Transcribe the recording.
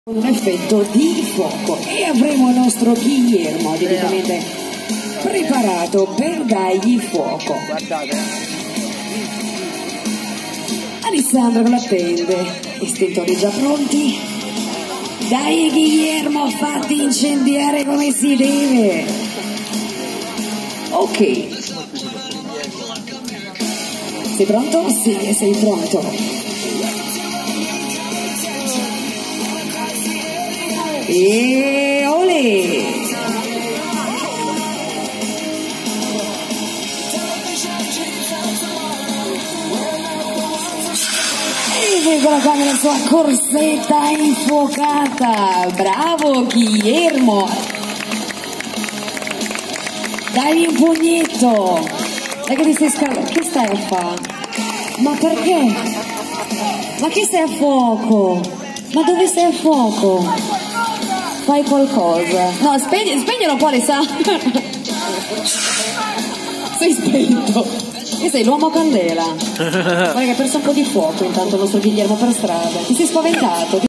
Un effetto di fuoco e avremo il nostro Guillermo direttamente preparato per dargli fuoco. Alessandro l'attende, estintori già pronti. Dai Guillermo, fatti incendiare come si deve. Ok, sei pronto? Sì, sei pronto. E olè! Eccola qua nella sua corsetta infuocata. Bravo Guillermo! Dai un pugnetto! Dai che ti stai scaldando? Che stai a fare? Ma perché? Ma che stai a fuoco? Ma dove stai a fuoco? Fai qualcosa. No, spegnelo qua, le sa. Sei spento. E sei l'uomo candela. Guarda che ha perso un po' di fuoco intanto il nostro Guillermo per strada. Ti sei spaventato.